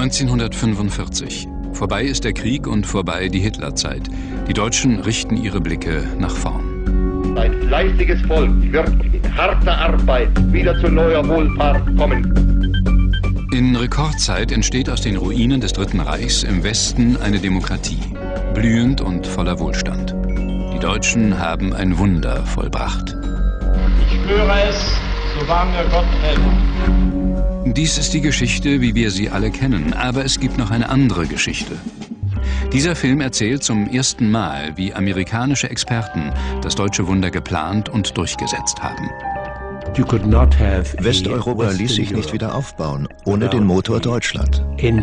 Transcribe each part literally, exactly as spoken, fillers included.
neunzehnhundertfünfundvierzig. Vorbei ist der Krieg und vorbei die Hitlerzeit. Die Deutschen richten ihre Blicke nach vorn. Ein fleißiges Volk wird in harter Arbeit wieder zu neuer Wohlfahrt kommen. In Rekordzeit entsteht aus den Ruinen des Dritten Reichs im Westen eine Demokratie, blühend und voller Wohlstand. Die Deutschen haben ein Wunder vollbracht. Ich schwöre es, so wahr mir Gott hält. Dies ist die Geschichte, wie wir sie alle kennen, aber es gibt noch eine andere Geschichte. Dieser Film erzählt zum ersten Mal, wie amerikanische Experten das deutsche Wunder geplant und durchgesetzt haben. Westeuropa ließ sich nicht wieder aufbauen, ohne den Motor Deutschland.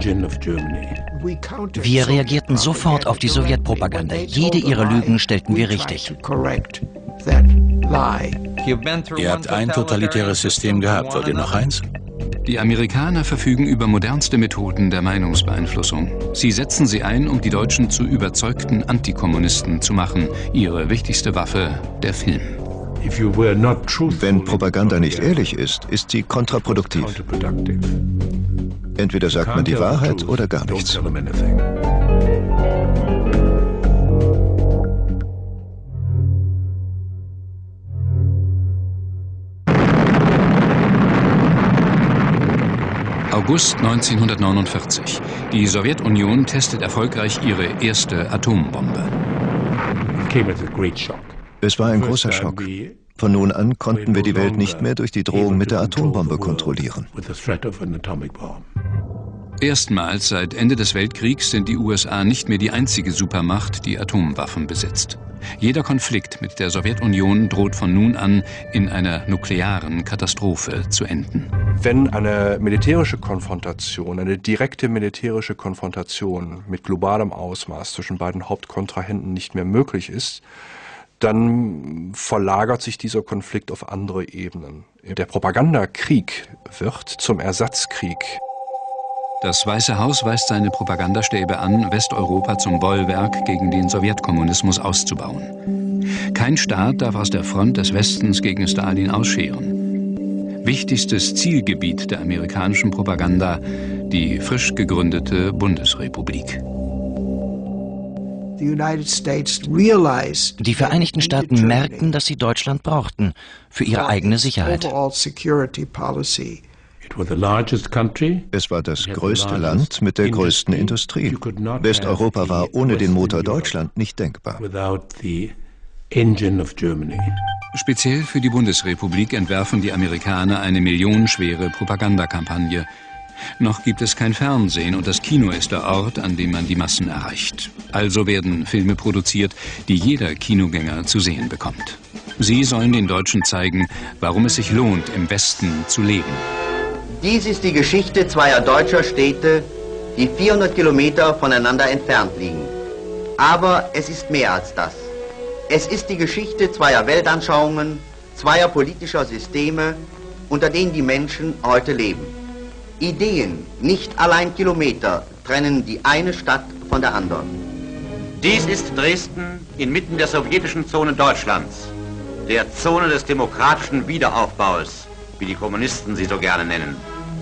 Wir reagierten sofort auf die Sowjetpropaganda. Jede ihrer Lügen stellten wir richtig. Ihr habt ein totalitäres System gehabt. Wollt ihr noch eins? Die Amerikaner verfügen über modernste Methoden der Meinungsbeeinflussung. Sie setzen sie ein, um die Deutschen zu überzeugten Antikommunisten zu machen. Ihre wichtigste Waffe, der Film. Wenn Propaganda nicht ehrlich ist, ist sie kontraproduktiv. Entweder sagt man die Wahrheit oder gar nichts. August neunzehnhundertneunundvierzig. Die Sowjetunion testet erfolgreich ihre erste Atombombe. Es war ein großer Schock. Von nun an konnten wir die Welt nicht mehr durch die Drohung mit der Atombombe kontrollieren. Erstmals seit Ende des Weltkriegs sind die U S A nicht mehr die einzige Supermacht, die Atomwaffen besitzt. Jeder Konflikt mit der Sowjetunion droht von nun an in einer nuklearen Katastrophe zu enden. Wenn eine militärische Konfrontation, eine direkte militärische Konfrontation mit globalem Ausmaß zwischen beiden Hauptkontrahenten nicht mehr möglich ist, dann verlagert sich dieser Konflikt auf andere Ebenen. Der Propagandakrieg wird zum Ersatzkrieg. Das Weiße Haus weist seine Propagandastäbe an, Westeuropa zum Bollwerk gegen den Sowjetkommunismus auszubauen. Kein Staat darf aus der Front des Westens gegen Stalin ausscheren. Wichtigstes Zielgebiet der amerikanischen Propaganda, die frisch gegründete Bundesrepublik. Die Vereinigten Staaten merkten, dass sie Deutschland brauchten für ihre eigene Sicherheit. Es war das größte Land mit der größten Industrie. Westeuropa war ohne den Motor Deutschland nicht denkbar. Speziell für die Bundesrepublik entwerfen die Amerikaner eine millionenschwere Propagandakampagne. Noch gibt es kein Fernsehen und das Kino ist der Ort, an dem man die Massen erreicht. Also werden Filme produziert, die jeder Kinogänger zu sehen bekommt. Sie sollen den Deutschen zeigen, warum es sich lohnt, im Westen zu leben. Dies ist die Geschichte zweier deutscher Städte, die vierhundert Kilometer voneinander entfernt liegen. Aber es ist mehr als das. Es ist die Geschichte zweier Weltanschauungen, zweier politischer Systeme, unter denen die Menschen heute leben. Ideen, nicht allein Kilometer, trennen die eine Stadt von der anderen. Dies ist Dresden inmitten der sowjetischen Zone Deutschlands, der Zone des demokratischen Wiederaufbaus, wie die Kommunisten sie so gerne nennen.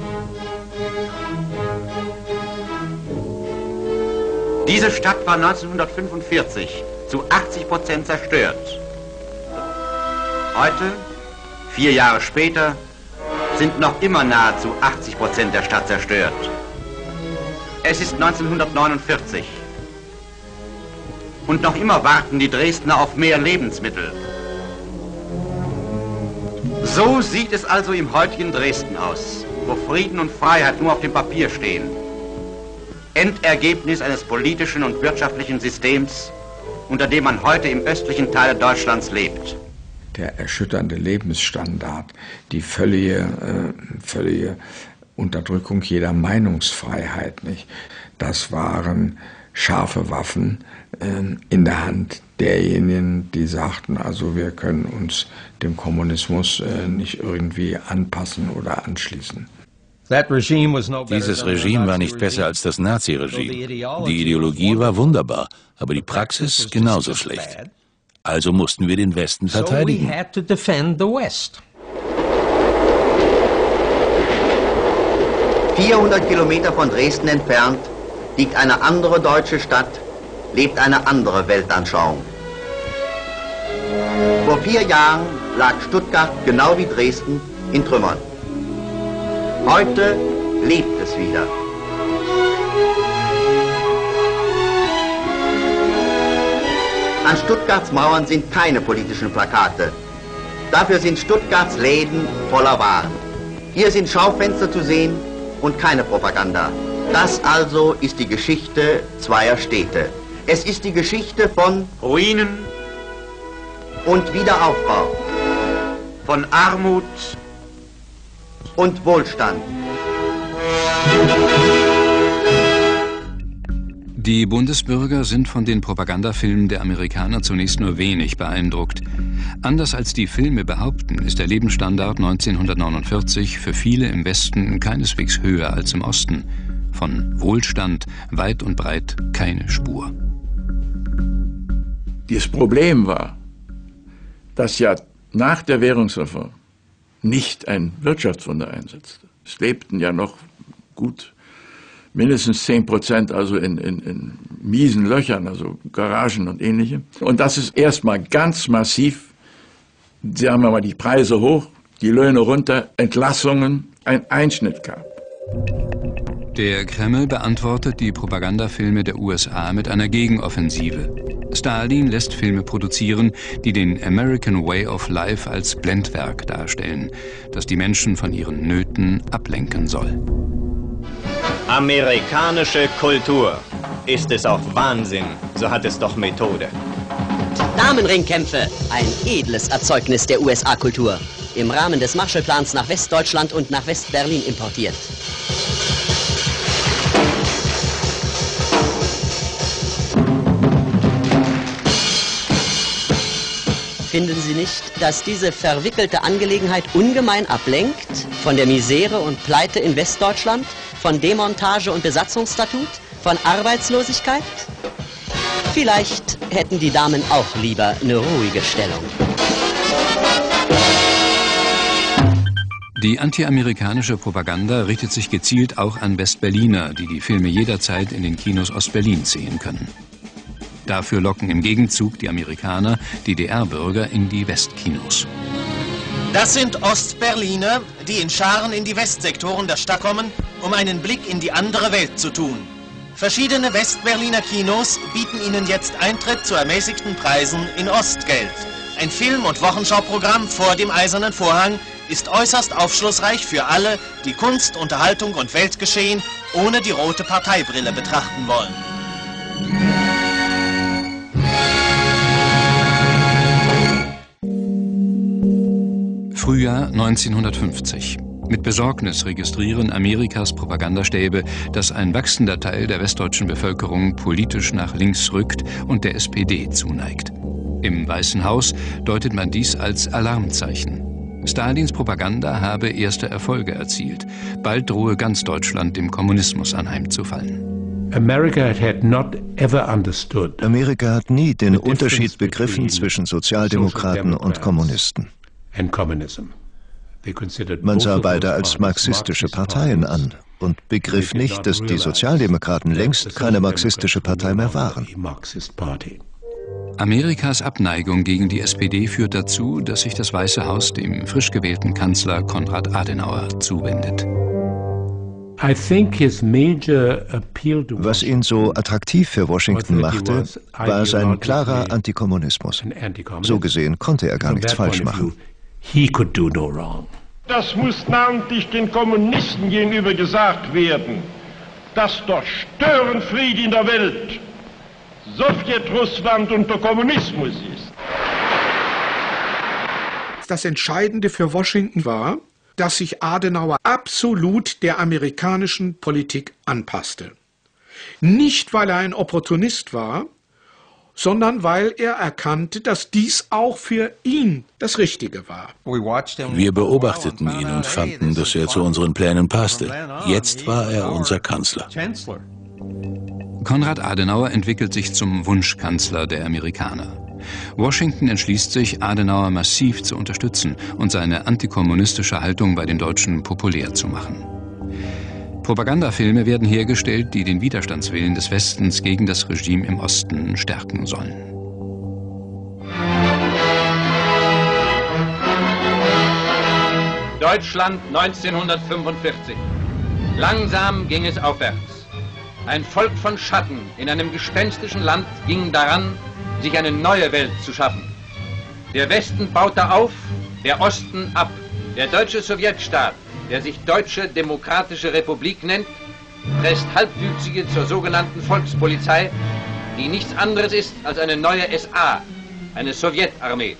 Diese Stadt war neunzehnhundertfünfundvierzig zu achtzig Prozent zerstört. Heute, vier Jahre später, sind noch immer nahezu achtzig Prozent der Stadt zerstört. Es ist neunzehnhundertneunundvierzig. Und noch immer warten die Dresdner auf mehr Lebensmittel. So sieht es also im heutigen Dresden aus, wo Frieden und Freiheit nur auf dem Papier stehen. Endergebnis eines politischen und wirtschaftlichen Systems, unter dem man heute im östlichen Teil Deutschlands lebt. Der erschütternde Lebensstandard, die völlige, äh, völlige Unterdrückung jeder Meinungsfreiheit, nicht? Das waren scharfe Waffen äh, in der Hand derjenigen, die sagten, also wir können uns dem Kommunismus äh, nicht irgendwie anpassen oder anschließen. Dieses Regime war nicht besser als das Nazi-Regime. Die Ideologie war wunderbar, aber die Praxis genauso schlecht. Also mussten wir den Westen verteidigen. vierhundert Kilometer von Dresden entfernt liegt eine andere deutsche Stadt, lebt eine andere Weltanschauung. Vor vier Jahren lag Stuttgart genau wie Dresden in Trümmern. Heute lebt es wieder. An Stuttgarts Mauern sind keine politischen Plakate. Dafür sind Stuttgarts Läden voller Waren. Hier sind Schaufenster zu sehen und keine Propaganda. Das also ist die Geschichte zweier Städte. Es ist die Geschichte von Ruinen und Wiederaufbau, von Armut und Wohlstand. Die Bundesbürger sind von den Propagandafilmen der Amerikaner zunächst nur wenig beeindruckt. Anders als die Filme behaupten, ist der Lebensstandard neunzehnhundertneunundvierzig für viele im Westen keineswegs höher als im Osten. Von Wohlstand weit und breit keine Spur. Das Problem war, dass ja nach der Währungsreform nicht ein Wirtschaftswunder einsetzte. Es lebten ja noch gut mindestens zehn Prozent also in, in, in miesen Löchern, also Garagen und Ähnlichem. Und dass es erstmal ganz massiv, sagen wir mal, die Preise hoch, die Löhne runter, Entlassungen, ein Einschnitt gab. Der Kreml beantwortet die Propagandafilme der U S A mit einer Gegenoffensive. Stalin lässt Filme produzieren, die den American Way of Life als Blendwerk darstellen, das die Menschen von ihren Nöten ablenken soll. Amerikanische Kultur. Ist es auch Wahnsinn, so hat es doch Methode. Damenringkämpfe, ein edles Erzeugnis der U S A-Kultur. Im Rahmen des Marshallplans nach Westdeutschland und nach West-Berlin importiert. Finden Sie nicht, dass diese verwickelte Angelegenheit ungemein ablenkt von der Misere und Pleite in Westdeutschland, von Demontage und Besatzungsstatut, von Arbeitslosigkeit? Vielleicht hätten die Damen auch lieber eine ruhige Stellung. Die antiamerikanische Propaganda richtet sich gezielt auch an Westberliner, die die Filme jederzeit in den Kinos Ostberlins sehen können. Dafür locken im Gegenzug die Amerikaner D D R-Bürger in die Westkinos. Das sind Ostberliner, die in Scharen in die Westsektoren der Stadt kommen, um einen Blick in die andere Welt zu tun. Verschiedene Westberliner Kinos bieten ihnen jetzt Eintritt zu ermäßigten Preisen in Ostgeld. Ein Film- und Wochenschauprogramm vor dem Eisernen Vorhang ist äußerst aufschlussreich für alle, die Kunst, Unterhaltung und Weltgeschehen ohne die rote Parteibrille betrachten wollen. Frühjahr neunzehnhundertfünfzig. Mit Besorgnis registrieren Amerikas Propagandastäbe, dass ein wachsender Teil der westdeutschen Bevölkerung politisch nach links rückt und der S P D zuneigt. Im Weißen Haus deutet man dies als Alarmzeichen. Stalins Propaganda habe erste Erfolge erzielt. Bald drohe ganz Deutschland dem Kommunismus anheimzufallen. America had not ever understood Amerika hat nie den Unterschied begriffen zwischen Sozialdemokraten und Kommunisten. Man sah beide als marxistische Parteien an und begriff nicht, dass die Sozialdemokraten längst keine marxistische Partei mehr waren. Amerikas Abneigung gegen die S P D führt dazu, dass sich das Weiße Haus dem frisch gewählten Kanzler Konrad Adenauer zuwendet. Was ihn so attraktiv für Washington machte, war sein klarer Antikommunismus. So gesehen konnte er gar nichts falsch machen. Das muss namentlich den Kommunisten gegenüber gesagt werden, dass der Störenfried in der Welt Sowjetrussland unter Kommunismus ist. Das Entscheidende für Washington war, dass sich Adenauer absolut der amerikanischen Politik anpasste. Nicht, weil er ein Opportunist war, sondern weil er erkannte, dass dies auch für ihn das Richtige war. Wir beobachteten ihn und fanden, dass er zu unseren Plänen passte. Jetzt war er unser Kanzler. Konrad Adenauer entwickelt sich zum Wunschkanzler der Amerikaner. Washington entschließt sich, Adenauer massiv zu unterstützen und seine antikommunistische Haltung bei den Deutschen populär zu machen. Propagandafilme werden hergestellt, die den Widerstandswillen des Westens gegen das Regime im Osten stärken sollen. Deutschland neunzehnhundertfünfundvierzig. Langsam ging es aufwärts. Ein Volk von Schatten in einem gespenstischen Land ging daran, sich eine neue Welt zu schaffen. Der Westen baute auf, der Osten ab. Der deutsche Sowjetstaat, der sich Deutsche Demokratische Republik nennt, presst Halbwüchsige zur sogenannten Volkspolizei, die nichts anderes ist als eine neue S A, eine Sowjetarmee.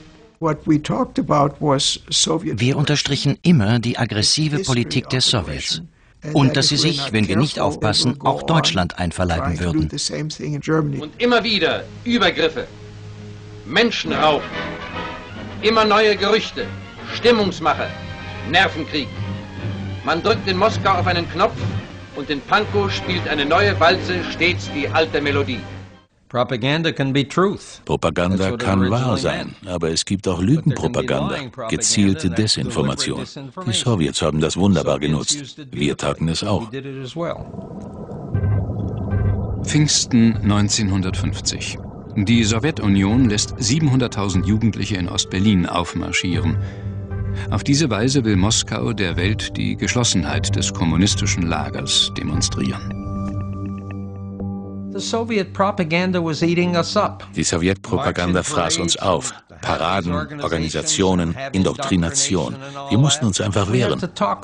Wir unterstrichen immer die aggressive Politik der Sowjets und dass sie sich, wenn wir nicht aufpassen, auch Deutschland einverleiben würden. Und immer wieder Übergriffe, Menschenraub, immer neue Gerüchte, Stimmungsmache, Nervenkrieg. Man drückt in Moskau auf einen Knopf und in Pankow spielt eine neue Walze stets die alte Melodie. Propaganda can be truth. Propaganda kann wahr sein, aber es gibt auch Lügenpropaganda, gezielte Desinformation. Die Sowjets haben das wunderbar genutzt. Wir taten es auch. Pfingsten neunzehnhundertfünfzig. Die Sowjetunion lässt siebenhunderttausend Jugendliche in Ostberlin aufmarschieren. Auf diese Weise will Moskau der Welt die Geschlossenheit des kommunistischen Lagers demonstrieren. Die Sowjetpropaganda fraß uns auf. Paraden, Organisationen, Indoktrination. Wir mussten uns einfach wehren.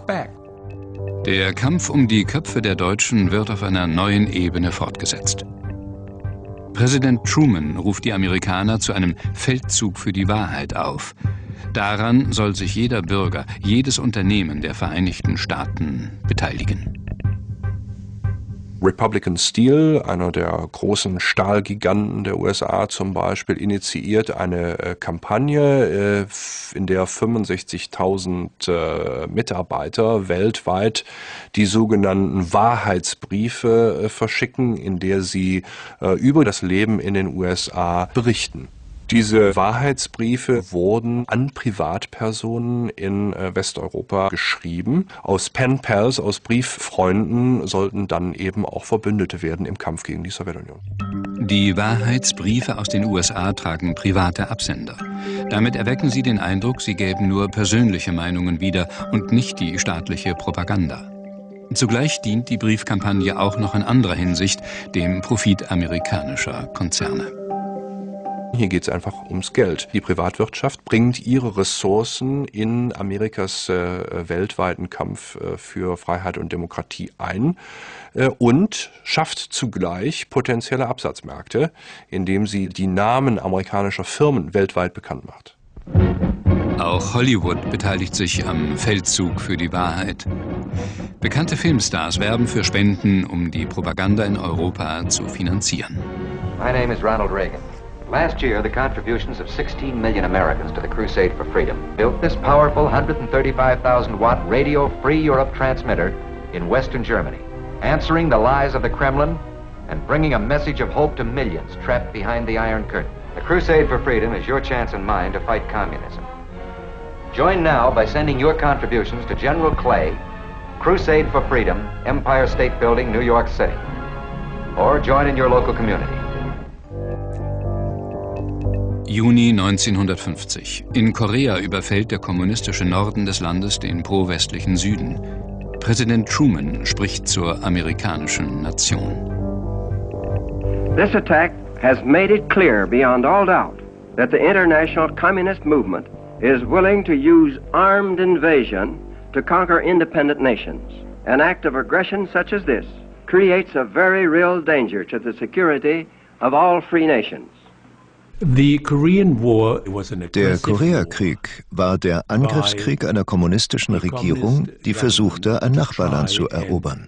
Der Kampf um die Köpfe der Deutschen wird auf einer neuen Ebene fortgesetzt. Präsident Truman ruft die Amerikaner zu einem Feldzug für die Wahrheit auf. Daran soll sich jeder Bürger, jedes Unternehmen der Vereinigten Staaten beteiligen. Republican Steel, einer der großen Stahlgiganten der U S A zum Beispiel, initiiert eine äh, Kampagne, äh, in der fünfundsechzigtausend äh, Mitarbeiter weltweit die sogenannten Wahrheitsbriefe äh, verschicken, in der sie äh, über das Leben in den U S A berichten. Diese Wahrheitsbriefe wurden an Privatpersonen in äh, Westeuropa geschrieben. Aus Pen-Pals, aus Brieffreunden sollten dann eben auch Verbündete werden im Kampf gegen die Sowjetunion. Die Wahrheitsbriefe aus den U S A tragen private Absender. Damit erwecken sie den Eindruck, sie gäben nur persönliche Meinungen wieder und nicht die staatliche Propaganda. Zugleich dient die Briefkampagne auch noch in anderer Hinsicht dem Profit amerikanischer Konzerne. Hier geht es einfach ums Geld. Die Privatwirtschaft bringt ihre Ressourcen in Amerikas äh, weltweiten Kampf äh, für Freiheit und Demokratie ein äh, und schafft zugleich potenzielle Absatzmärkte, indem sie die Namen amerikanischer Firmen weltweit bekannt macht. Auch Hollywood beteiligt sich am Feldzug für die Wahrheit. Bekannte Filmstars werben für Spenden, um die Propaganda in Europa zu finanzieren. My name is Ronald Reagan. Last year, the contributions of sixteen million Americans to the Crusade for Freedom built this powerful one hundred thirty-five thousand watt Radio Free Europe transmitter in Western Germany, answering the lies of the Kremlin and bringing a message of hope to millions trapped behind the Iron Curtain. The Crusade for Freedom is your chance and mine to fight communism. Join now by sending your contributions to General Clay, Crusade for Freedom, Empire State Building, New York City. Or join in your local community. Juni neunzehnhundertfünfzig. In Korea überfällt der kommunistische Norden des Landes den pro-westlichen Süden. Präsident Truman spricht zur amerikanischen Nation. This attack has made it clear beyond all doubt that the international communist movement is willing to use armed invasion to conquer independent nations. An act of aggression such as this creates a very real danger to the security of all free nations. Der Koreakrieg war der Angriffskrieg einer kommunistischen Regierung, die versuchte, ein Nachbarland zu erobern.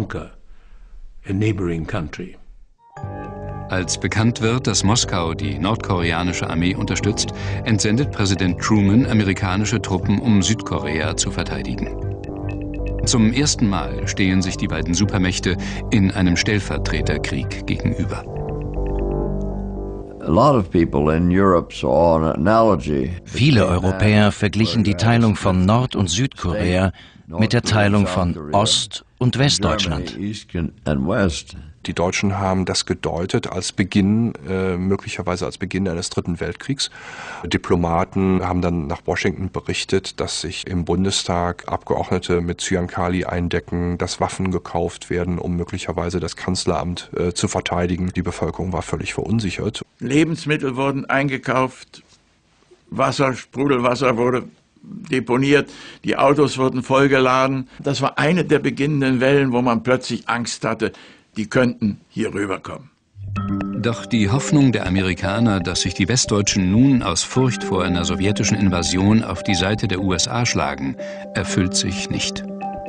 Als bekannt wird, dass Moskau die nordkoreanische Armee unterstützt, entsendet Präsident Truman amerikanische Truppen, um Südkorea zu verteidigen. Zum ersten Mal stehen sich die beiden Supermächte in einem Stellvertreterkrieg gegenüber. Viele Europäer verglichen die Teilung von Nord- und Südkorea mit der Teilung von Ost- und Westdeutschland. Die Deutschen haben das gedeutet als Beginn, äh, möglicherweise als Beginn eines Dritten Weltkriegs. Diplomaten haben dann nach Washington berichtet, dass sich im Bundestag Abgeordnete mit Zyankali eindecken, dass Waffen gekauft werden, um möglicherweise das Kanzleramt äh, zu verteidigen. Die Bevölkerung war völlig verunsichert. Lebensmittel wurden eingekauft, Wasser, Sprudelwasser wurde deponiert, die Autos wurden vollgeladen. Das war eine der beginnenden Wellen, wo man plötzlich Angst hatte, die könnten hier rüberkommen. Doch die Hoffnung der Amerikaner, dass sich die Westdeutschen nun aus Furcht vor einer sowjetischen Invasion auf die Seite der U S A schlagen, erfüllt sich nicht.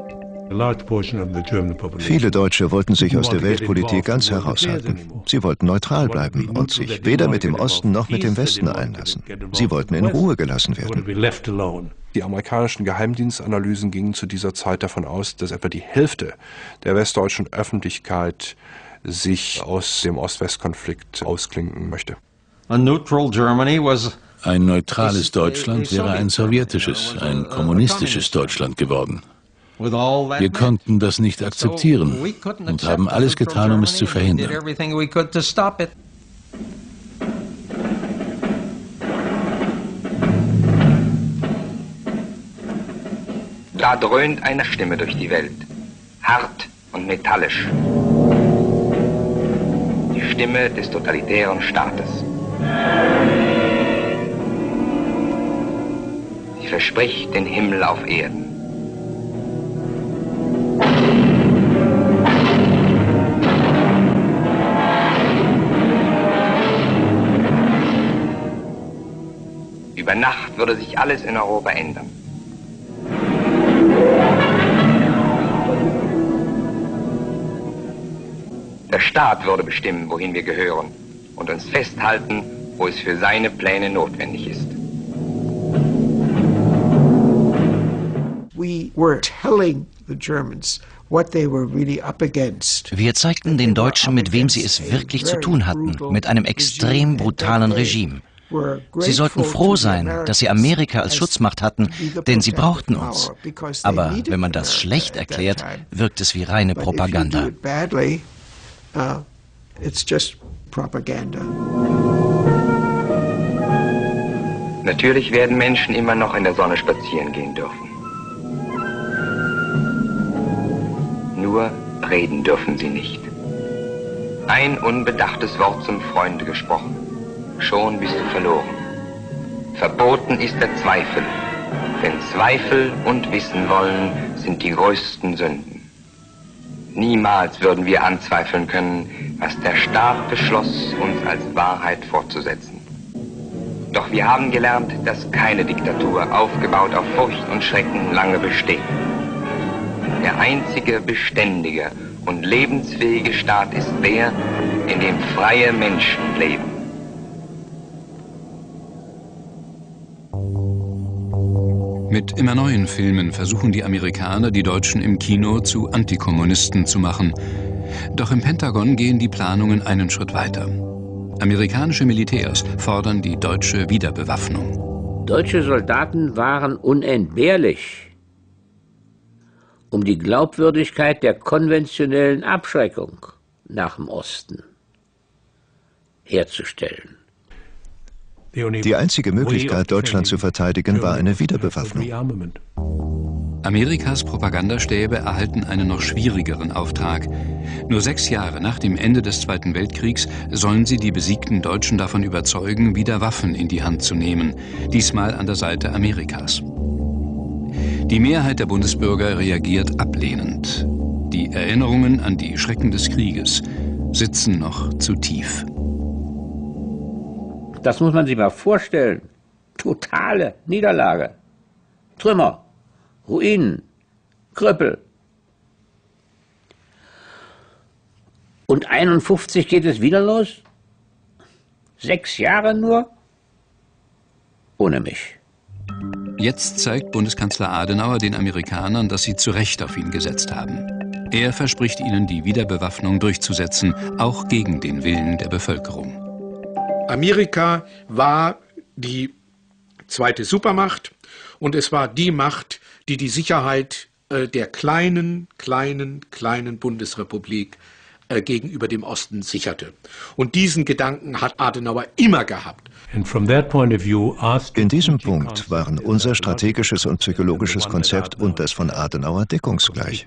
Viele Deutsche wollten sich aus der Weltpolitik ganz heraushalten. Sie wollten neutral bleiben und sich weder mit dem Osten noch mit dem Westen einlassen. Sie wollten in Ruhe gelassen werden. Die amerikanischen Geheimdienstanalysen gingen zu dieser Zeit davon aus, dass etwa die Hälfte der westdeutschen Öffentlichkeit sich aus dem Ost-West-Konflikt ausklinken möchte. Ein neutrales Deutschland wäre ein sowjetisches, ein kommunistisches Deutschland geworden. Wir konnten das nicht akzeptieren und haben alles getan, um es zu verhindern. Da dröhnt eine Stimme durch die Welt, hart und metallisch. Die Stimme des totalitären Staates. Sie verspricht den Himmel auf Erden. Über Nacht würde sich alles in Europa ändern. Der Staat würde bestimmen, wohin wir gehören und uns festhalten, wo es für seine Pläne notwendig ist. Wir zeigten den Deutschen, mit wem sie es wirklich zu tun hatten, mit einem extrem brutalen Regime. Sie sollten froh sein, dass sie Amerika als Schutzmacht hatten, denn sie brauchten uns. Aber wenn man das schlecht erklärt, wirkt es wie reine Propaganda. Uh, it's just propaganda. Natürlich werden Menschen immer noch in der Sonne spazieren gehen dürfen. Nur reden dürfen sie nicht. Ein unbedachtes Wort zum Freunde gesprochen. Schon bist du verloren. Verboten ist der Zweifel. Denn Zweifel und Wissen wollen sind die größten Sünden. Niemals würden wir anzweifeln können, was der Staat beschloss, uns als Wahrheit fortzusetzen. Doch wir haben gelernt, dass keine Diktatur, aufgebaut auf Furcht und Schrecken, lange besteht. Der einzige beständige und lebensfähige Staat ist der, in dem freie Menschen leben. Mit immer neuen Filmen versuchen die Amerikaner, die Deutschen im Kino zu Antikommunisten zu machen. Doch im Pentagon gehen die Planungen einen Schritt weiter. Amerikanische Militärs fordern die deutsche Wiederbewaffnung. Deutsche Soldaten waren unentbehrlich, um die Glaubwürdigkeit der konventionellen Abschreckung nach dem Osten herzustellen. Die einzige Möglichkeit, Deutschland zu verteidigen, war eine Wiederbewaffnung. Amerikas Propagandastäbe erhalten einen noch schwierigeren Auftrag. Nur sechs Jahre nach dem Ende des Zweiten Weltkriegs sollen sie die besiegten Deutschen davon überzeugen, wieder Waffen in die Hand zu nehmen, diesmal an der Seite Amerikas. Die Mehrheit der Bundesbürger reagiert ablehnend. Die Erinnerungen an die Schrecken des Krieges sitzen noch zu tief. Das muss man sich mal vorstellen. Totale Niederlage. Trümmer, Ruinen, Krüppel. Und einundfünfzig geht es wieder los? Sechs Jahre nur? Ohne mich. Jetzt zeigt Bundeskanzler Adenauer den Amerikanern, dass sie zu Recht auf ihn gesetzt haben. Er verspricht ihnen, die Wiederbewaffnung durchzusetzen, auch gegen den Willen der Bevölkerung. Amerika war die zweite Supermacht und es war die Macht, die die Sicherheit äh, der kleinen, kleinen, kleinen Bundesrepublik äh, gegenüber dem Osten sicherte. Und diesen Gedanken hat Adenauer immer gehabt. In diesem Punkt waren unser strategisches und psychologisches Konzept und das von Adenauer deckungsgleich.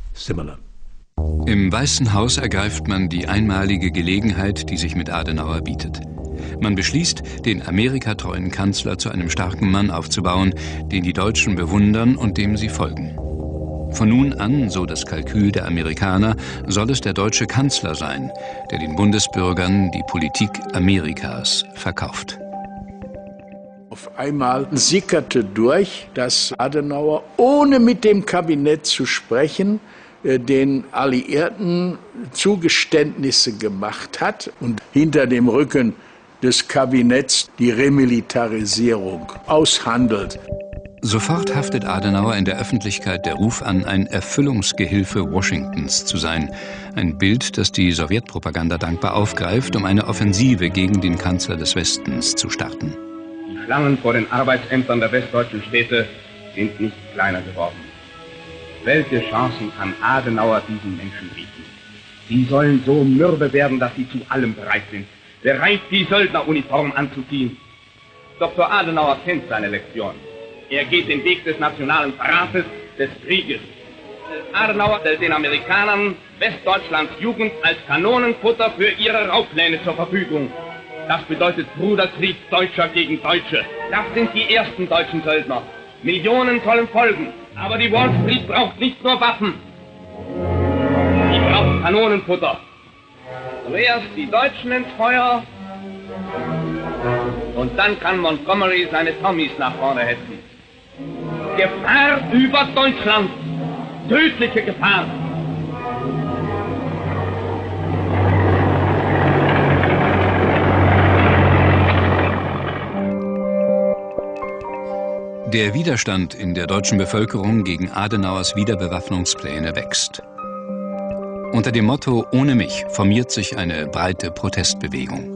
Im Weißen Haus ergreift man die einmalige Gelegenheit, die sich mit Adenauer bietet. Man beschließt, den amerikatreuen Kanzler zu einem starken Mann aufzubauen, den die Deutschen bewundern und dem sie folgen. Von nun an, so das Kalkül der Amerikaner, soll es der deutsche Kanzler sein, der den Bundesbürgern die Politik Amerikas verkauft. Auf einmal sickerte durch, dass Adenauer, ohne mit dem Kabinett zu sprechen, den Alliierten Zugeständnisse gemacht hat und hinter dem Rücken des Kabinetts die Remilitarisierung aushandelt. Sofort haftet Adenauer in der Öffentlichkeit der Ruf an, ein Erfüllungsgehilfe Washingtons zu sein. Ein Bild, das die Sowjetpropaganda dankbar aufgreift, um eine Offensive gegen den Kanzler des Westens zu starten. Die Schlangen vor den Arbeitsämtern der westdeutschen Städte sind nicht kleiner geworden. Welche Chancen kann Adenauer diesen Menschen bieten? Sie sollen so mürbe werden, dass sie zu allem bereit sind. Bereit, die Söldneruniform anzuziehen. Doktor Adenauer kennt seine Lektion. Er geht den Weg des nationalen Verrates, des Krieges. Adenauer stellt den Amerikanern Westdeutschlands Jugend als Kanonenfutter für ihre Raubpläne zur Verfügung. Das bedeutet Bruderkrieg Deutscher gegen Deutsche. Das sind die ersten deutschen Söldner. Millionen sollen folgen. Aber die Wall Street braucht nicht nur Waffen. Sie braucht Kanonenfutter. Zuerst die Deutschen ins Feuer. Und dann kann Montgomery seine Tommys nach vorne hetzen. Gefahr über Deutschland. Tödliche Gefahr. Der Widerstand in der deutschen Bevölkerung gegen Adenauers Wiederbewaffnungspläne wächst. Unter dem Motto „Ohne mich“ formiert sich eine breite Protestbewegung.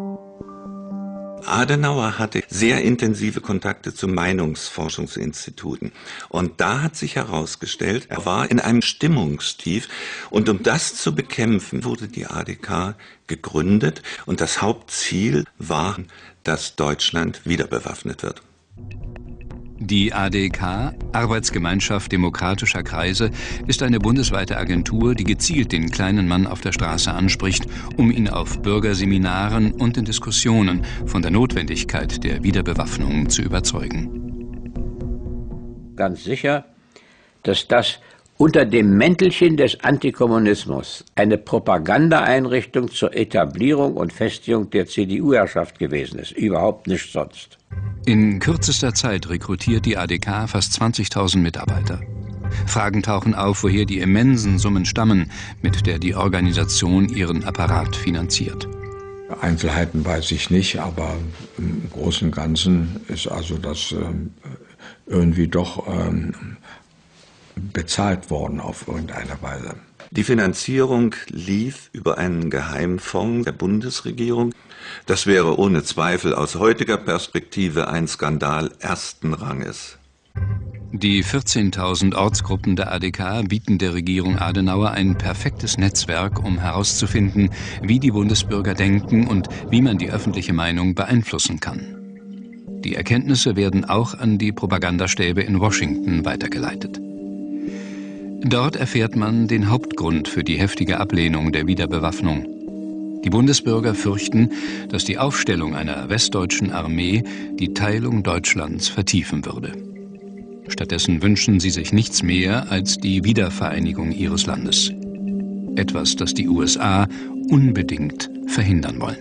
Adenauer hatte sehr intensive Kontakte zu Meinungsforschungsinstituten. Und da hat sich herausgestellt, er war in einem Stimmungstief. Und um das zu bekämpfen, wurde die A D K gegründet. Und das Hauptziel war, dass Deutschland wiederbewaffnet wird. Die A D K, Arbeitsgemeinschaft Demokratischer Kreise, ist eine bundesweite Agentur, die gezielt den kleinen Mann auf der Straße anspricht, um ihn auf Bürgerseminaren und in Diskussionen von der Notwendigkeit der Wiederbewaffnung zu überzeugen. Ganz sicher, dass das unter dem Mäntelchen des Antikommunismus eine Propagandaeinrichtung zur Etablierung und Festigung der C D U-Herrschaft gewesen ist. Überhaupt nichts sonst. In kürzester Zeit rekrutiert die A D K fast zwanzigtausend Mitarbeiter. Fragen tauchen auf, woher die immensen Summen stammen, mit der die Organisation ihren Apparat finanziert. Einzelheiten weiß ich nicht, aber im Großen und Ganzen ist also das ähm, irgendwie doch ähm, bezahlt worden auf irgendeine Weise. Die Finanzierung lief über einen Geheimfonds der Bundesregierung. Das wäre ohne Zweifel aus heutiger Perspektive ein Skandal ersten Ranges. Die vierzehntausend Ortsgruppen der A D K bieten der Regierung Adenauer ein perfektes Netzwerk, um herauszufinden, wie die Bundesbürger denken und wie man die öffentliche Meinung beeinflussen kann. Die Erkenntnisse werden auch an die Propagandastäbe in Washington weitergeleitet. Dort erfährt man den Hauptgrund für die heftige Ablehnung der Wiederbewaffnung. Die Bundesbürger fürchten, dass die Aufstellung einer westdeutschen Armee die Teilung Deutschlands vertiefen würde. Stattdessen wünschen sie sich nichts mehr als die Wiedervereinigung ihres Landes. Etwas, das die U S A unbedingt verhindern wollen.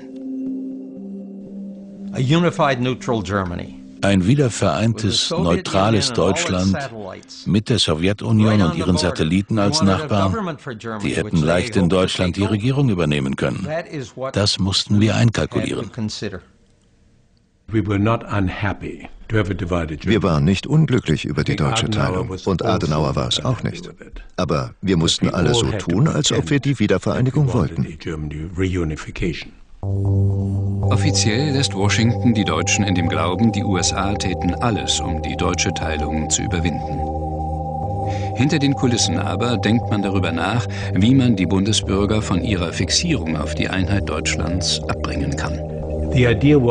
A unified neutral Germany. Ein wiedervereintes, neutrales Deutschland mit der Sowjetunion und ihren Satelliten als Nachbarn, die hätten leicht in Deutschland die Regierung übernehmen können. Das mussten wir einkalkulieren. Wir waren nicht unglücklich über die deutsche Teilung und Adenauer war es auch nicht. Aber wir mussten alle so tun, als ob wir die Wiedervereinigung wollten. Offiziell lässt Washington die Deutschen in dem Glauben, die U S A täten alles, um die deutsche Teilung zu überwinden. Hinter den Kulissen aber denkt man darüber nach, wie man die Bundesbürger von ihrer Fixierung auf die Einheit Deutschlands abbringen kann. Die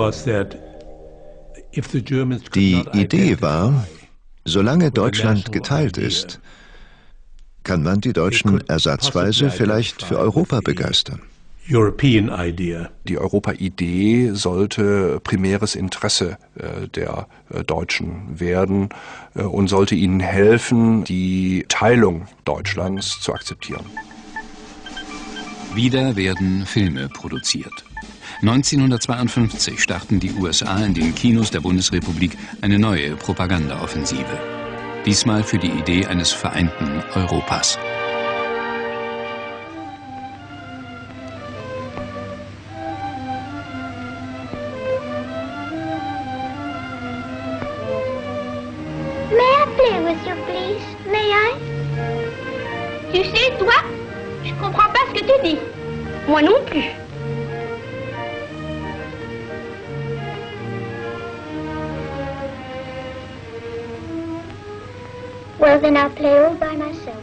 Idee war, solange Deutschland geteilt ist, kann man die Deutschen ersatzweise vielleicht für Europa begeistern. Die Europa-Idee sollte primäres Interesse äh, der äh, Deutschen werden äh, und sollte ihnen helfen, die Teilung Deutschlands zu akzeptieren. Wieder werden Filme produziert. neunzehnhundertzweiundfünfzig starten die U S A in den Kinos der Bundesrepublik eine neue Propagandaoffensive. Diesmal für die Idee eines vereinten Europas. Tu sais, toi, je comprends pas ce que tu dis. Moi non plus. Well, then I'll play all by myself.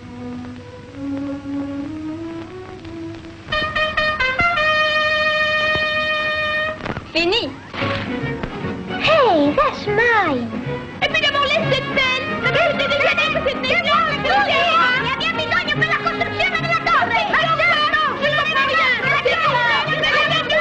Fini. Hey, that's mine. Évidemment, laisse cette scène. Le but est déjà dit que cette maison est de terre. Il y a bien bisogno per la costruzione della torre. Ma no, je ne comprends rien. C'est tout. C'est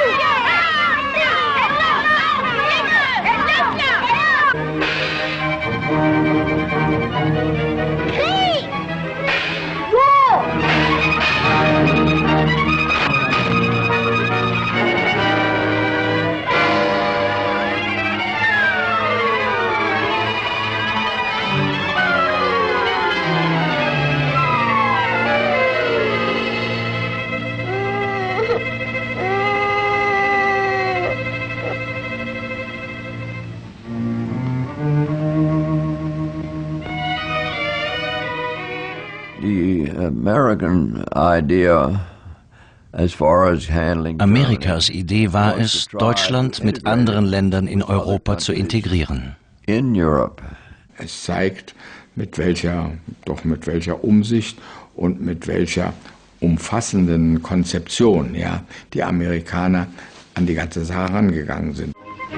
Amerikas Idee war es, Deutschland mit anderen Ländern in Europa zu integrieren. Es zeigt, mit welcher, doch mit welcher Umsicht und mit welcher umfassenden Konzeption, ja, die Amerikaner an die ganze Sache herangegangen sind.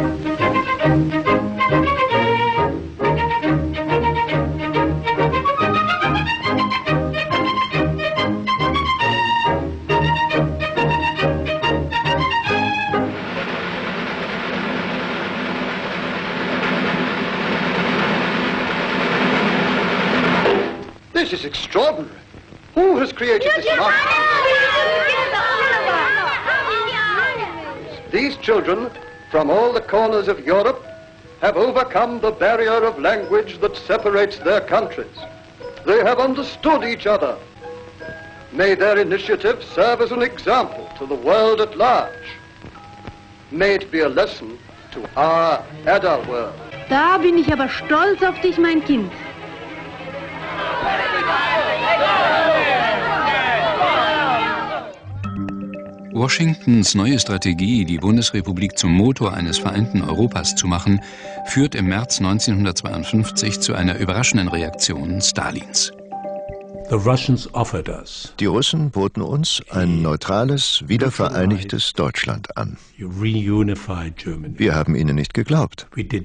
This is extraordinary. Who has created this monster? These children, from all the corners of Europe, have overcome the barrier of language that separates their countries. They have understood each other. May their initiative serve as an example to the world at large. May it be a lesson to our adult world. Da bin ich aber stolz auf dich, mein Kind. Washingtons neue Strategie, die Bundesrepublik zum Motor eines vereinten Europas zu machen, führt im März neunzehnhundertzweiundfünfzig zu einer überraschenden Reaktion Stalins. Die Russen boten uns ein neutrales, wiedervereinigtes Deutschland an. Wir haben ihnen nicht geglaubt.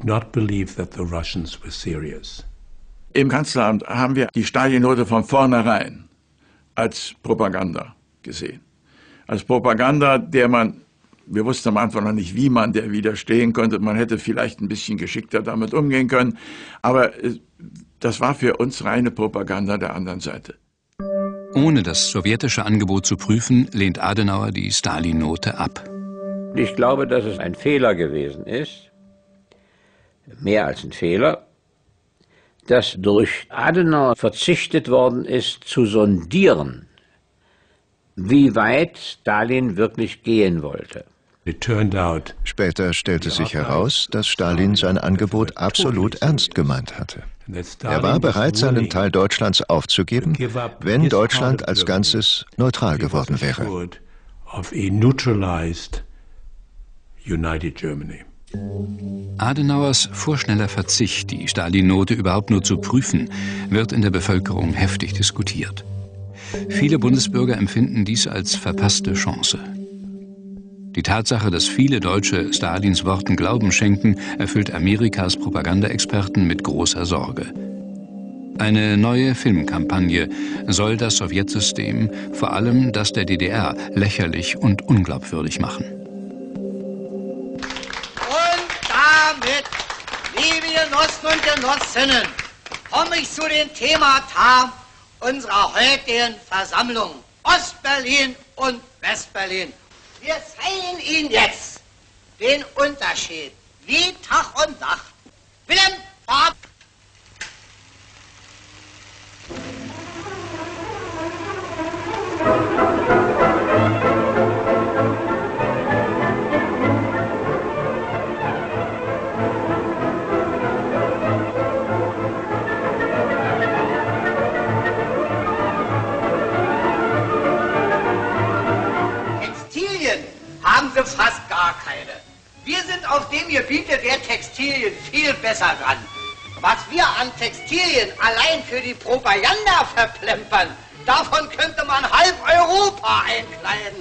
Im Kanzleramt haben wir die Stalin-Note von vornherein als Propaganda gesehen. Als Propaganda, der man, wir wussten am Anfang noch nicht, wie man der widerstehen konnte. Man hätte vielleicht ein bisschen geschickter damit umgehen können. Aber das war für uns reine Propaganda der anderen Seite. Ohne das sowjetische Angebot zu prüfen, lehnt Adenauer die Stalin-Note ab. Ich glaube, dass es ein Fehler gewesen ist, mehr als ein Fehler, dass durch Adenauer verzichtet worden ist, zu sondieren, wie weit Stalin wirklich gehen wollte. Später stellte sich heraus, dass Stalin sein Angebot absolut ernst gemeint hatte. Er war bereit, seinen Teil Deutschlands aufzugeben, wenn Deutschland als Ganzes neutral geworden wäre. United Germany. Adenauers vorschneller Verzicht, die Stalin-Note überhaupt nur zu prüfen, wird in der Bevölkerung heftig diskutiert. Viele Bundesbürger empfinden dies als verpasste Chance. Die Tatsache, dass viele Deutsche Stalins Worten Glauben schenken, erfüllt Amerikas Propagandaexperten mit großer Sorge. Eine neue Filmkampagne soll das Sowjetsystem, vor allem das der D D R, lächerlich und unglaubwürdig machen. Und damit, liebe Genossen und Genossinnen, komme ich zu dem Themata unserer heutigen Versammlung. Ostberlin und Westberlin. Wir zeigen Ihnen jetzt den Unterschied, wie Tag und Nacht. Wilhelm, fahr! Haben sie fast gar keine. Wir sind auf dem Gebiet der Textilien viel besser dran. Was wir an Textilien allein für die Propaganda verplempern, davon könnte man halb Europa einkleiden.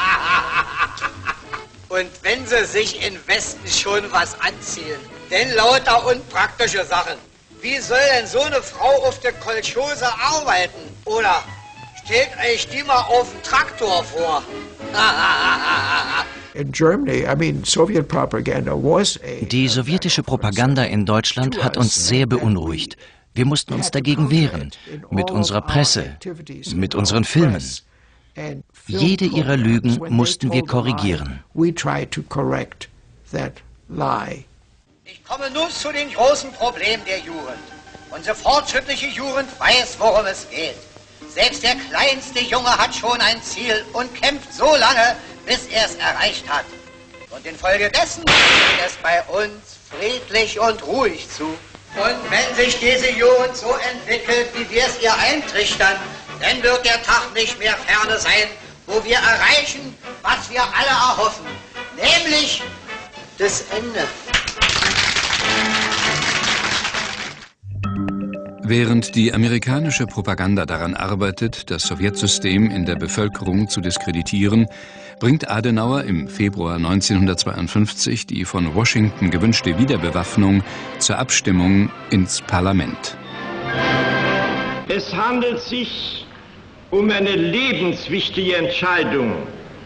Und wenn sie sich im Westen schon was anziehen, denn lauter unpraktische Sachen. Wie soll denn so eine Frau auf der Kolchose arbeiten? Oder stellt euch die mal auf den Traktor vor. Die sowjetische Propaganda in Deutschland hat uns sehr beunruhigt. Wir mussten uns dagegen wehren, mit unserer Presse, mit unseren Filmen. Jede ihrer Lügen mussten wir korrigieren. Ich komme nun zu den großen Problemen der Jugend. Unsere fortschrittliche Jugend weiß, worum es geht. Selbst der kleinste Junge hat schon ein Ziel und kämpft so lange, bis er es erreicht hat. Und infolgedessen geht es bei uns friedlich und ruhig zu. Und wenn sich diese Jugend so entwickelt, wie wir es ihr eintrichtern, dann wird der Tag nicht mehr ferne sein, wo wir erreichen, was wir alle erhoffen, nämlich das Ende. Während die amerikanische Propaganda daran arbeitet, das Sowjetsystem in der Bevölkerung zu diskreditieren, bringt Adenauer im Februar neunzehnhundertzweiundfünfzig die von Washington gewünschte Wiederbewaffnung zur Abstimmung ins Parlament. Es handelt sich um eine lebenswichtige Entscheidung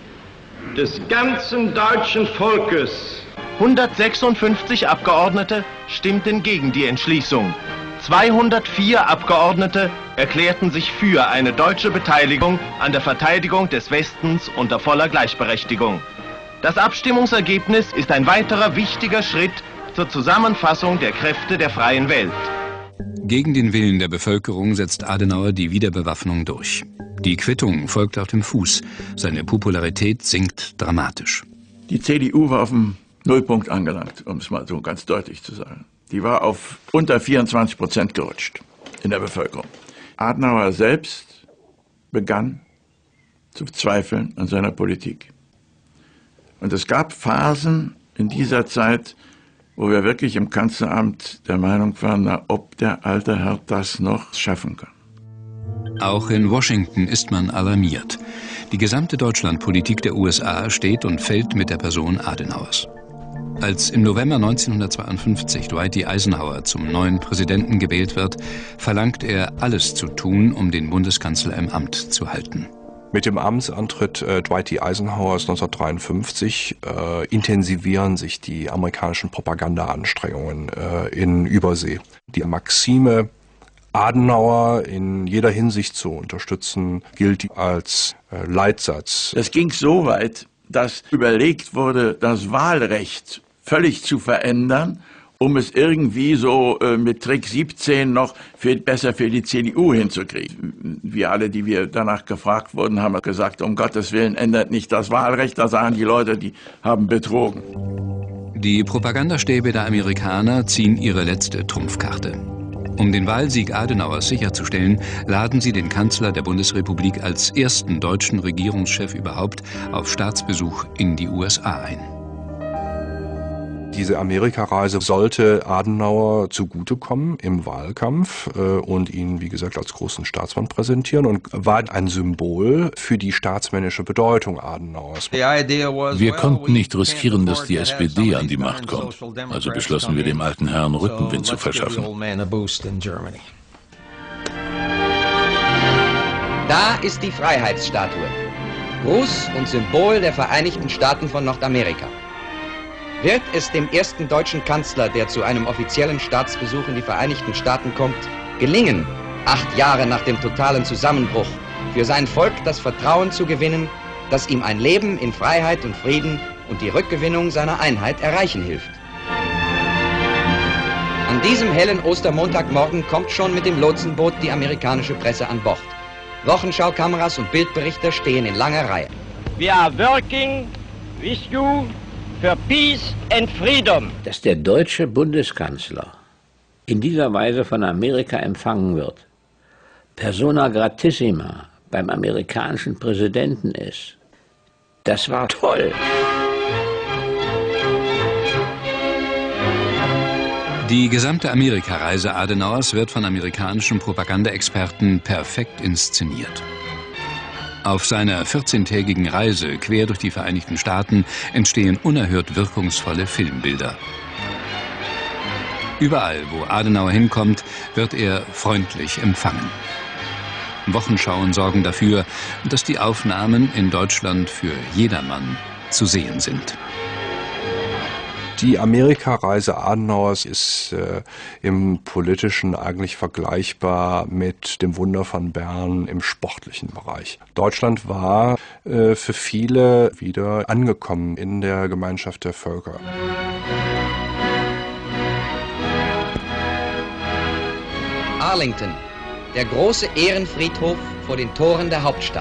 des ganzen deutschen Volkes. hundertsechsundfünfzig Abgeordnete stimmten gegen die Entschließung. zweihundertvier Abgeordnete erklärten sich für eine deutsche Beteiligung an der Verteidigung des Westens unter voller Gleichberechtigung. Das Abstimmungsergebnis ist ein weiterer wichtiger Schritt zur Zusammenfassung der Kräfte der freien Welt. Gegen den Willen der Bevölkerung setzt Adenauer die Wiederbewaffnung durch. Die Quittung folgt auf dem Fuß. Seine Popularität sinkt dramatisch. Die C D U war auf dem Nullpunkt angelangt, um es mal so ganz deutlich zu sagen. Die war auf unter vierundzwanzig Prozent gerutscht in der Bevölkerung. Adenauer selbst begann zu zweifeln an seiner Politik. Und es gab Phasen in dieser Zeit, wo wir wirklich im Kanzleramt der Meinung waren, na, ob der alte Herr das noch schaffen kann. Auch in Washington ist man alarmiert. Die gesamte Deutschlandpolitik der U S A steht und fällt mit der Person Adenauers. Als im November neunzehnhundertzweiundfünfzig Dwight D. Eisenhower zum neuen Präsidenten gewählt wird, verlangt er, alles zu tun, um den Bundeskanzler im Amt zu halten. Mit dem Amtsantritt äh, Dwight D. Eisenhowers neunzehnhundertdreiundfünfzig äh, intensivieren sich die amerikanischen Propagandaanstrengungen äh, in Übersee. Die Maxime, Adenauer in jeder Hinsicht zu unterstützen, gilt als äh, Leitsatz. Es ging so weit, dass überlegt wurde, das Wahlrecht völlig zu verändern, um es irgendwie so äh, mit Trick siebzehn noch für, besser für die C D U hinzukriegen. Wir alle, die wir danach gefragt wurden, haben gesagt, um Gottes Willen ändert nicht das Wahlrecht, da sagen die Leute, die haben betrogen. Die Propagandastäbe der Amerikaner ziehen ihre letzte Trumpfkarte. Um den Wahlsieg Adenauers sicherzustellen, laden sie den Kanzler der Bundesrepublik als ersten deutschen Regierungschef überhaupt auf Staatsbesuch in die U S A ein. Diese Amerikareise sollte Adenauer zugutekommen im Wahlkampf äh, und ihn, wie gesagt, als großen Staatsmann präsentieren und war ein Symbol für die staatsmännische Bedeutung Adenauers. Wir konnten nicht riskieren, dass die S P D an die Macht kommt. Also beschlossen wir, dem alten Herrn Rückenwind zu verschaffen. Da ist die Freiheitsstatue. Gruß und Symbol der Vereinigten Staaten von Nordamerika. Wird es dem ersten deutschen Kanzler, der zu einem offiziellen Staatsbesuch in die Vereinigten Staaten kommt, gelingen, acht Jahre nach dem totalen Zusammenbruch, für sein Volk das Vertrauen zu gewinnen, das ihm ein Leben in Freiheit und Frieden und die Rückgewinnung seiner Einheit erreichen hilft? An diesem hellen Ostermontagmorgen kommt schon mit dem Lotsenboot die amerikanische Presse an Bord. Wochenschaukameras und Bildberichter stehen in langer Reihe. We are working with you for peace and freedom. Dass der deutsche Bundeskanzler in dieser Weise von Amerika empfangen wird, persona gratissima beim amerikanischen Präsidenten ist, das war toll. Die gesamte Amerikareise Adenauers wird von amerikanischen Propagandaexperten perfekt inszeniert. Auf seiner vierzehntägigen Reise quer durch die Vereinigten Staaten entstehen unerhört wirkungsvolle Filmbilder. Überall, wo Adenauer hinkommt, wird er freundlich empfangen. Wochenschauen sorgen dafür, dass die Aufnahmen in Deutschland für jedermann zu sehen sind. Die Amerikareise Adenauers ist äh, im Politischen eigentlich vergleichbar mit dem Wunder von Bern im sportlichen Bereich. Deutschland war äh, für viele wieder angekommen in der Gemeinschaft der Völker. Arlington, der große Ehrenfriedhof vor den Toren der Hauptstadt.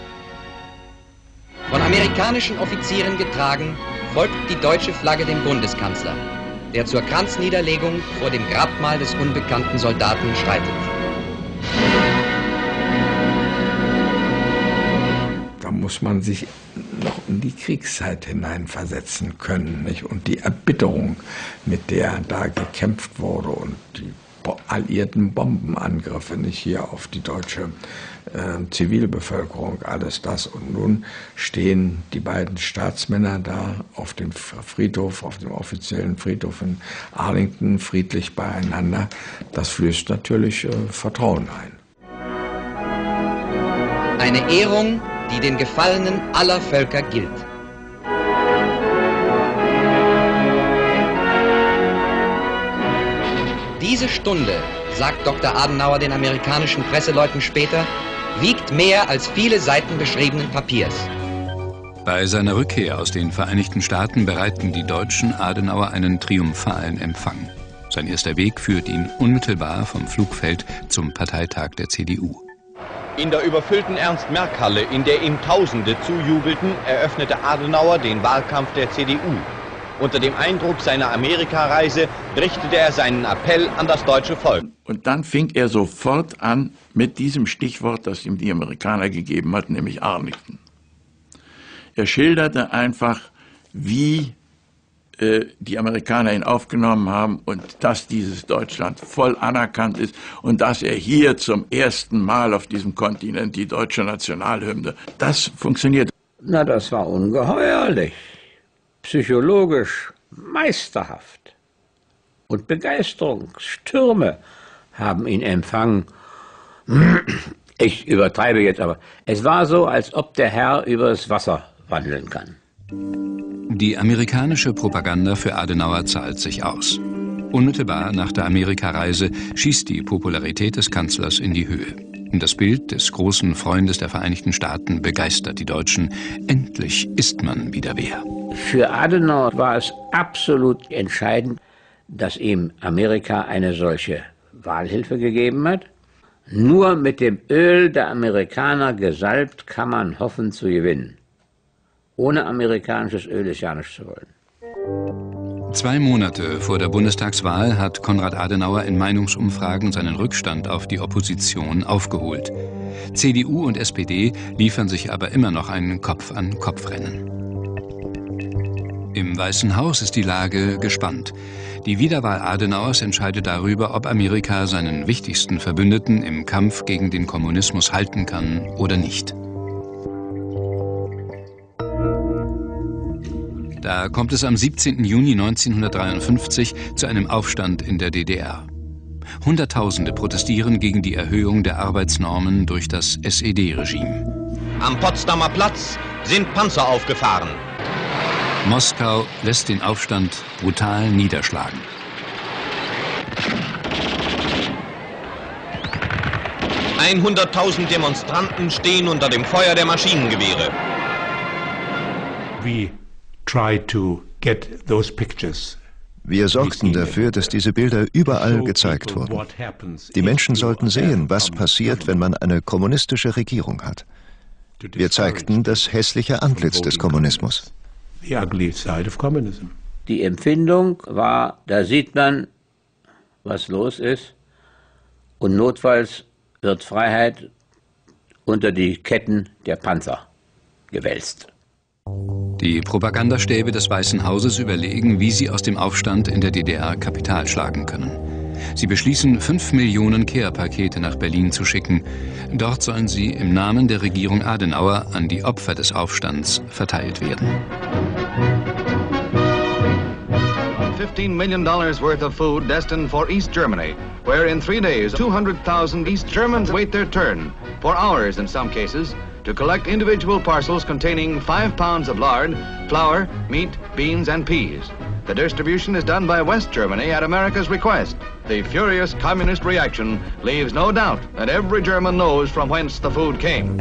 Von amerikanischen Offizieren getragen, folgt die deutsche Flagge dem Bundeskanzler, der zur Kranzniederlegung vor dem Grabmal des unbekannten Soldaten schreitet. Da muss man sich noch in die Kriegszeit hineinversetzen können, nicht? Und die Erbitterung, mit der da gekämpft wurde und die alliierten Bombenangriffe nicht hier auf die deutsche äh, Zivilbevölkerung, alles das. Und nun stehen die beiden Staatsmänner da auf dem Friedhof, auf dem offiziellen Friedhof in Arlington friedlich beieinander. Das flößt natürlich äh, Vertrauen ein. Eine Ehrung, die den Gefallenen aller Völker gilt. Diese Stunde, sagt Doktor Adenauer den amerikanischen Presseleuten später, wiegt mehr als viele Seiten beschriebenen Papiers. Bei seiner Rückkehr aus den Vereinigten Staaten bereiten die Deutschen Adenauer einen triumphalen Empfang. Sein erster Weg führt ihn unmittelbar vom Flugfeld zum Parteitag der C D U. In der überfüllten Ernst-Merck-Halle, in der ihm Tausende zujubelten, eröffnete Adenauer den Wahlkampf der C D U. Unter dem Eindruck seiner Amerikareise richtete er seinen Appell an das deutsche Volk. Und dann fing er sofort an mit diesem Stichwort, das ihm die Amerikaner gegeben hatten, nämlich Arlington. Er schilderte einfach, wie äh, die Amerikaner ihn aufgenommen haben und dass dieses Deutschland voll anerkannt ist und dass er hier zum ersten Mal auf diesem Kontinent die deutsche Nationalhymne, das funktioniert. Na, das war ungeheuerlich. Psychologisch meisterhaft. Und Begeisterungsstürme haben ihn empfangen. Ich übertreibe jetzt, aber es war so, als ob der Herr übers Wasser wandeln kann. Die amerikanische Propaganda für Adenauer zahlt sich aus. Unmittelbar nach der Amerikareise schießt die Popularität des Kanzlers in die Höhe. Das Bild des großen Freundes der Vereinigten Staaten begeistert die Deutschen. Endlich ist man wieder wer. Für Adenauer war es absolut entscheidend, dass ihm Amerika eine solche Wahlhilfe gegeben hat. Nur mit dem Öl der Amerikaner gesalbt kann man hoffen zu gewinnen. Ohne amerikanisches Öl ist ja nichts zu wollen. Zwei Monate vor der Bundestagswahl hat Konrad Adenauer in Meinungsumfragen seinen Rückstand auf die Opposition aufgeholt. C D U und S P D liefern sich aber immer noch ein Kopf-an-Kopf-Rennen. Im Weißen Haus ist die Lage gespannt. Die Wiederwahl Adenauers entscheidet darüber, ob Amerika seinen wichtigsten Verbündeten im Kampf gegen den Kommunismus halten kann oder nicht. Da kommt es am siebzehnten Juni neunzehnhundertdreiundfünfzig zu einem Aufstand in der D D R. Hunderttausende protestieren gegen die Erhöhung der Arbeitsnormen durch das S E D-Regime. Am Potsdamer Platz sind Panzer aufgefahren. Moskau lässt den Aufstand brutal niederschlagen. hunderttausend Demonstranten stehen unter dem Feuer der Maschinengewehre. We try to get those pictures. Wir sorgten dafür, dass diese Bilder überall gezeigt wurden. Die Menschen sollten sehen, was passiert, wenn man eine kommunistische Regierung hat. Wir zeigten das hässliche Antlitz des Kommunismus. Die Empfindung war, da sieht man, was los ist, und notfalls wird Freiheit unter die Ketten der Panzer gewälzt. Die Propagandastäbe des Weißen Hauses überlegen, wie sie aus dem Aufstand in der D D R Kapital schlagen können. Sie beschließen, fünf Millionen Care-Pakete nach Berlin zu schicken. Dort sollen sie im Namen der Regierung Adenauer an die Opfer des Aufstands verteilt werden. fifteen million dollars worth of food destined for East Germany, where in three days two hundred thousand East Germans wait their turn, for hours in some cases, to collect individual parcels containing five pounds of lard, flour, meat, beans and peas. The distribution is done by West Germany at America's request. The furious communist reaction leaves no doubt that every German knows from whence the food came.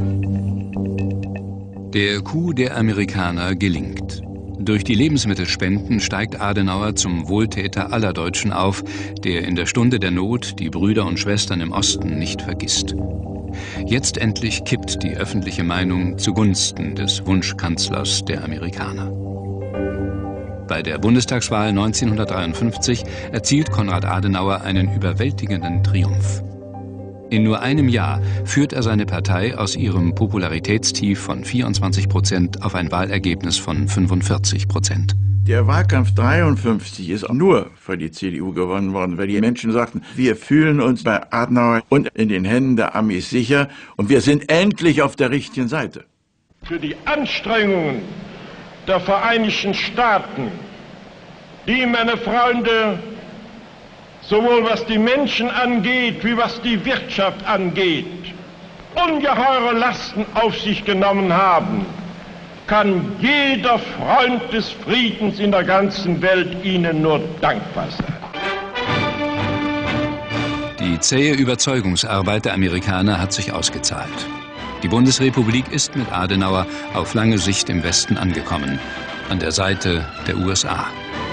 Der Coup der Amerikaner gelingt. Durch die Lebensmittelspenden steigt Adenauer zum Wohltäter aller Deutschen auf, der in der Stunde der Not die Brüder und Schwestern im Osten nicht vergisst. Jetzt endlich kippt die öffentliche Meinung zugunsten des Wunschkanzlers der Amerikaner. Bei der Bundestagswahl neunzehnhundertdreiundfünfzig erzielt Konrad Adenauer einen überwältigenden Triumph. In nur einem Jahr führt er seine Partei aus ihrem Popularitätstief von vierundzwanzig Prozent auf ein Wahlergebnis von fünfundvierzig Prozent. Der Wahlkampf dreiundfünfzig ist nur für die C D U gewonnen worden, weil die Menschen sagten, wir fühlen uns bei Adenauer und in den Händen der Amis sicher und wir sind endlich auf der richtigen Seite. Für die Anstrengungen der Vereinigten Staaten, die, meine Freunde, sowohl was die Menschen angeht, wie was die Wirtschaft angeht, ungeheure Lasten auf sich genommen haben, kann jeder Freund des Friedens in der ganzen Welt ihnen nur dankbar sein. Die zähe Überzeugungsarbeit der Amerikaner hat sich ausgezahlt. Die Bundesrepublik ist mit Adenauer auf lange Sicht im Westen angekommen, an der Seite der U S A.